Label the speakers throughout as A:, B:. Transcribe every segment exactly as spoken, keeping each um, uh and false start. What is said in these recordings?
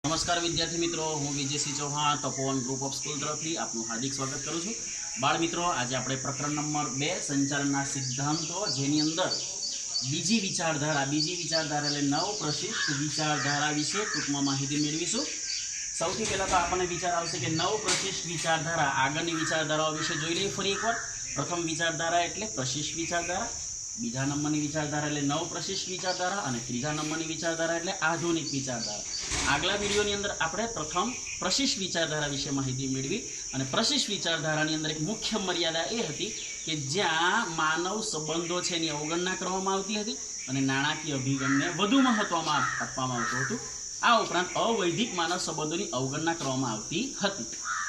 A: नमस्कार विद्यार्थी मित्रों, हूँ Vijaysinh Chauhan Tapovan group of school तरफथी आपનું हार्दिक स्वागत करूँ छूँ। बाळ मित्रों, आज આપણે प्रकरण नंबर बे संचालनना सिद्धांतो जेनी अंदर बीजी विचारधारा बीजी विचारधारा એટલે નવ પ્રશિષ્ટ વિચારધારા વિશે ટૂંકમાં માહિતી મેળવીશું। સૌથી પહેલા તો આપણને વિચાર આવશે કે નવ પ્રશિષ્ટ વિચારધારા આગળની વિચારધારાઓ વિશે જોઈ લઈએ ફરી એકવાર। પ્રથમ વિચારધારા એટલે પ્રશિષ્ટ વિચારધારા, બીજા નંબરની વિચારધારા એટલે નવ પ્રશિષ્ટ વિચારધારા અને ત્રીજા નંબરની વિચારધારા એટલે આધુનિક વિચારધારા। આગલા વિડીયોની અંદર આપણે પ્રથમ પ્રશિષ્ટ વિચારધારા વિશે માહિતી મેળવી અને પ્રશિષ્ટ વિચારધારાની અંદર એક મુખ્ય મર્યાદા એ હતી કે જ્યાં માનવ સંબંધો છે એની અવગણના કરવામાં આવતી હતી અને નાણાકીય અભિગમને વધુ મહત્વમાં આપવામાં આવતું હતું। આ ઉપરાંત અવૈધિક માનવ સંબંધોની અવગણના કરવામાં આવતી હતી।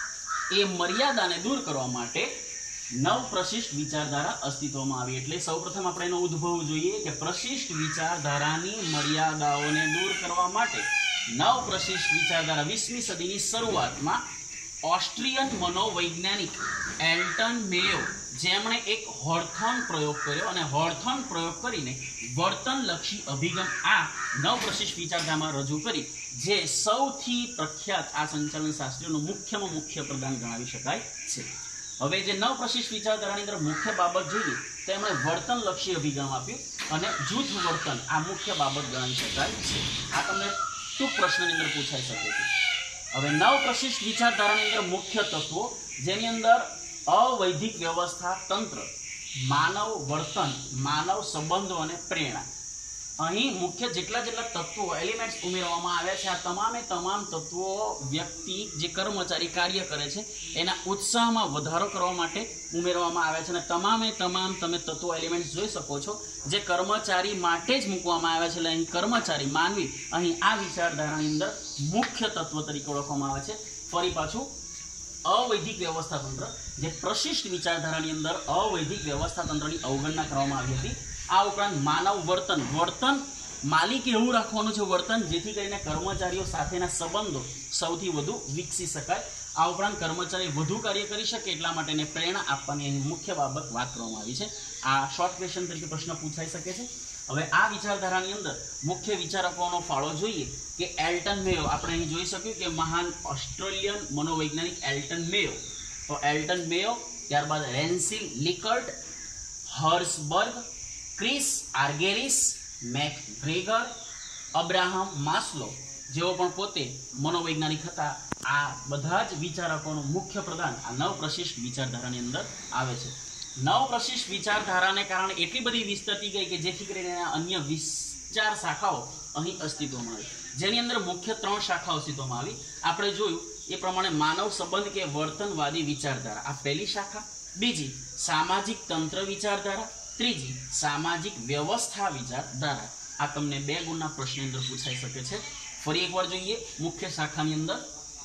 A: એ મર્યાદાને દૂર કરવા માટે नव प्रशिष्ट विचारधारा अस्तित्व में आई। एटले सौप्रथम आपणे एनो उद्भव जोईए के प्रशिष्ट विचारधारानी मर्यादाओने दूर करवा माटे नव प्रशिष्ट विचारधारा वीसमी सदीनी शरूआतमां ऑस्ट्रियन मनोवैज्ञानिक एल्टन मेयो जेमणे एक हॉर्थन प्रयोग कर्यो अने हॉर्थन प्रयोग करीने वर्तनलक्षी अभिगम आ नव प्रशिष्ट विचारधारामां रजू करी, जे सौथी प्रख्यात आ संचालन शास्त्रीओनुं मुख्यमां मुख्य प्रदान गणावी शकाय छे। हवे जे नव प्रशिष्ट विचारधारानी अंदर मुख्य बाबत जोईए तो एमणे वर्तनलक्षी अभिगम आप्यो अने जूथ वर्तन आ मुख्य बाबत गणावी शकाय छे। आ तमने टूंक प्रश्ननी अंदर पूछाई शके छे। हवे नव प्रशिष्ट विचारधारानी अंदर मुख्य तत्वो जेनी अंदर अवैधिक व्यवस्था तंत्र, मानव वर्तन, मानव संबंधो अने प्रेरणा, अहीं मुख्य जेटला जेटला तत्वो एलिमेंट्स उमेरवामां आव्या छे। आ तमामे तमाम तत्वो व्यक्ति जे कर्मचारी कार्य करे छे एना उत्साहमां वधारो करवा माटे उमेरवामां आव्या छे अने तमामे तमाम तमे तत्वो एलिमेंट्स जोई शको छो जे कर्मचारी माटे ज मूकवामां आव्या छे। એટલે અહીં કર્મચારી માનવી અહીં આ વિચારધારાની અંદર મુખ્ય તત્વ તરીકે ઓળખવામાં આવે છે। ફરી પાછું અવૈધિક વ્યવસ્થા તંત્ર જે પ્રશિષ્ટ વિચારધારાની અંદર અવૈધિક વ્યવસ્થા તંત્રની અવગણના કરવામાં આવી હતી। आ उपरांत मानव वर्तन वर्तन मालिक एवं राखवानुं छे वर्तन जेथी करीने कर्मचारीओ साथेना संबंधो सौथी वधु विकसी शकाय। आ उपरांत कर्मचारी वधु कार्य करी शके एटला माटेने प्रेरणा आपवानी अहीं मुख्य बाबत वात करवामां आवी छे। आ शॉर्ट क्वेश्चन तरीके प्रश्न पूछाई शके छे। हवे आ विचारधारानी अंदर मुख्य विचारकोनो फाळो जोईए के एल्टन मेयो आपणे અહીં જોઈ શક્યું કે મહાન ઓસ્ટ્રેલિયન મનોવૈજ્ઞાનિક એલ્ટન મેયો, તો એલ્ટન મેયો, ત્યારબાદ Rensis Likert, Herzberg, Chris Argyris, McGregor, Abraham Maslow जेओ पण पोते मनोवैज्ञानिक हता। आ बधा ज विचारकोनुं मुख्य प्रदान आ नव प्रशिष्ट विचारधारानी अंदर आवे छे। नव प्रशिष्ट विचारधाराने कारणे एटली बधी विस्तृति गई के जेथी करीने अन्य विचार शाखाओ અહીં अस्तित्वमां આવી, જેની અંદર મુખ્ય ત્રણ શાખાઓ અસ્તિત્વમાં આવી। આપણે જોયું એ પ્રમાણે માનવ સંબંધ કે વર્તનવાદી વિચારધારા આ પહેલી શાખા, બીજી સામાજિક તંત્ર વિચારધારા, ત્રીજી सामाजिक व्यवस्था विचारधारा। आ तमने बे गुणना प्रश्न अंदर पूछाई शके छे। फरी एकवार जोईए मुख्य शाखानी अंदर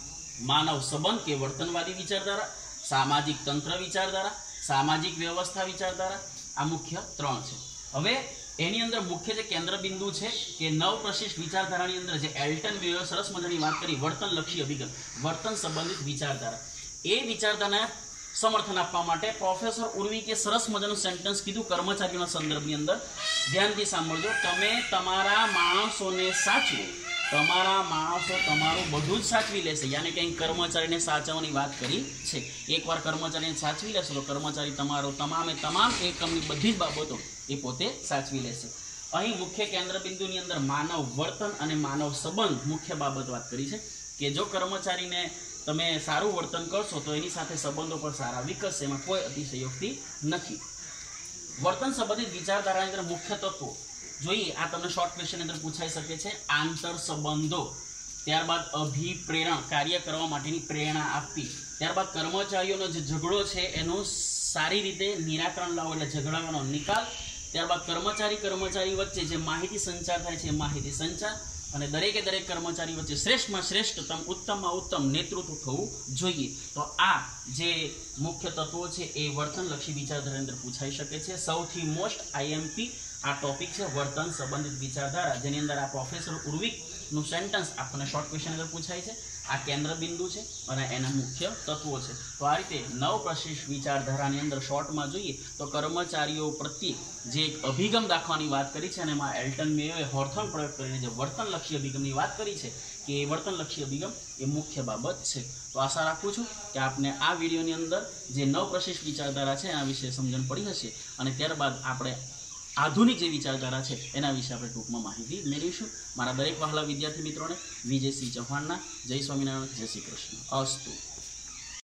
A: मानव संबंध के वर्तनवादी विचारधारा, सामाजिक तंत्र विचारधारा, सामाजिक व्यवस्था विचारधारा, आ मुख्य त्रण छे। हवे एनी अंदर मुख्य जे केंद्र बिंदु छे के नव प्रशिष्ट विचारधारानी अंदर जे एल्टन मेयोए सरस मजानी वात करी वर्तनलक्षी अभिगम, वर्तन संबंधित विचारधारा, ए विचारधारा समर्थन आपवा माटे प्रोफेसर उर्विके सरस मजानुं सेंटेन्स कीधुं कर्मचारीओना संदर्भनी अंदर। ध्यानथी सांभळजो, तमे तमारा माणसोने साचवो, तमारा माणसो तमारुं बधुं ज साचवी लेशे, यानी के कर्मचारीने साचवવાની વાત કરી છે। એકવાર કર્મચારીને સાચવી લેશો તો કર્મચારી તમારો તમામે તમામ એકમની બધી જ બાબતો એ પોતે સાચવી લેશે। અહીં મુખ્ય કેન્દ્ર બિંદુની અંદર માનવ વર્તન અને માનવ સંબંધ મુખ્ય બાબત વાત કરી છે કે જો કર્મચારીને તમે સારું વર્તન કરશો તો એની સાથે સંબંધો પણ સારા વિકસશે, એમાં કોઈ અતિશયોક્તિ નથી। વર્તન સંબંધિત વિચારધારાની અંદર મુખ્ય તત્વો જોઈએ, આ તમને શોર્ટ ક્વેશ્ચન અંદર પૂછાઈ શકે છે। આંતર સંબંધો, ત્યારબાદ અભિપ્રેરણ કાર્ય કરવા માટેની પ્રેરણા આપવી, ત્યારબાદ કર્મચારીઓનો જે ઝઘડો છે એનું સારી રીતે નિરાકરણ લાવો એટલે ઝઘડાનો નિકાલ, ત્યારબાદ કર્મચારી કર્મચારી વચ્ચે જે માહિતી સંચાર થાય છે માહિતી સંચાર, અને દરેકે દરેક કર્મચારી વચ્ચે શ્રેષ્ઠમાં શ્રેષ્ઠતમ ઉત્તમમાં ઉત્તમ નેતૃત્વ થવું જોઈએ। તો આ જે મુખ્ય તત્વો છે એ વર્તનલક્ષી વિચારધારા અંદર પૂછાઈ શકે છે। સૌથી મોસ્ટ આઈએમપી આ ટોપિક છે વર્તન સંબંધિત વિચારધારા, જેની અંદર આ પ્રોફેસર ઉર્વિકનું સેન્ટેન્સ આપણને શોર્ટ ક્વેશ્ચન અંદર પૂછાય છે। आ केंद्र बिंदु है और एना मुख्य तत्वों है। तो आ रीते नव प्रशिष्ट विचारधारानी अंदर शॉर्ट में जोईए तो कर्मचारीओ प्रत्ये जे एक अभिगम दाखवानी बात करी है, एल्टन मेयोए हॉर्थन प्रयोग करीने जे वर्तनलक्षी अभिगमनी बात करी है કે વર્તનલક્ષી અભિગમ એ મુખ્ય બાબત છે। તો આશા રાખું છું કે આપને આ વિડીયોની અંદર જે નવપ્રશિષ્ટ વિચારધારા છે એના વિશે સમજણ પડી હશે અને ત્યારબાદ આપણે આધુનિક જે વિચારધારા છે એના વિશે આપણે ટૂંકમાં માહિતી મેળવીશું। મારા દરેક વહાલા વિદ્યાર્થી મિત્રોને વિજયસિંહ ચૌહાણના જય સ્વામિનારાયણ, જય શ્રી કૃષ્ણ, અસ્તુ।